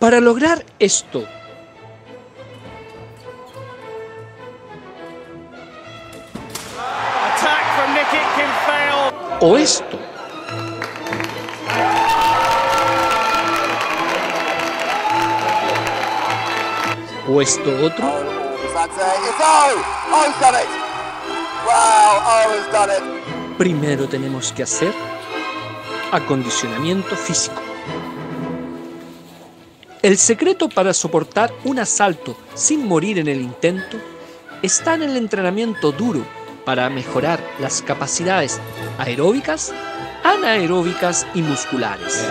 Para lograr esto, o esto, o esto otro, primero tenemos que hacer acondicionamiento físico. El secreto para soportar un asalto sin morir en el intento está en el entrenamiento duro para mejorar las capacidades aeróbicas, anaeróbicas y musculares.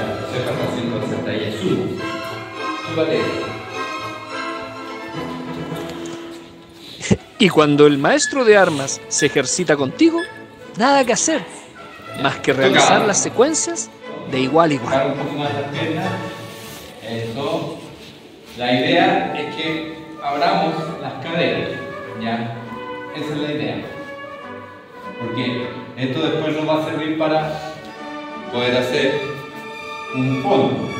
Y cuando el maestro de armas se ejercita contigo, nada que hacer, más que realizar las secuencias de igual a igual. Eso. La idea es que abramos las caderas, ¿ya? Esa es la idea. Porque esto después nos va a servir para poder hacer un fondo.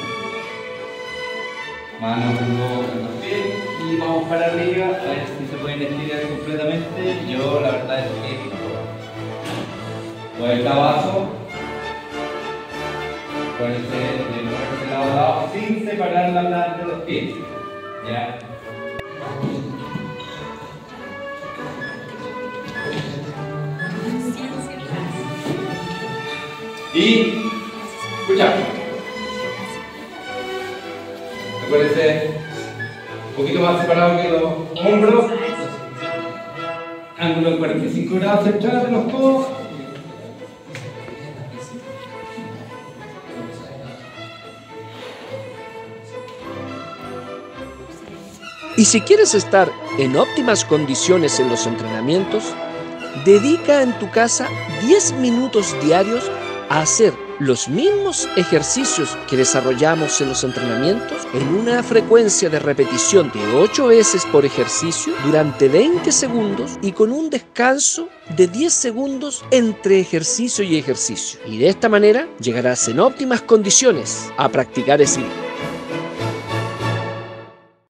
Manos en los pies y vamos para arriba, a ver si se pueden estirar completamente. Yo la verdad es que no puedo. Vuelta abajo. Ponerse de lado a lado sin separar la planta de los pies. ¿Ya? Y escucha. Acuérdense, un poquito más separado que los hombros. Ángulo de 45 grados central de los codos. Y si quieres estar en óptimas condiciones en los entrenamientos, dedica en tu casa 10 minutos diarios a hacer los mismos ejercicios que desarrollamos en los entrenamientos en una frecuencia de repetición de 8 veces por ejercicio durante 20 segundos y con un descanso de 10 segundos entre ejercicio y ejercicio. Y de esta manera llegarás en óptimas condiciones a practicar esgrima.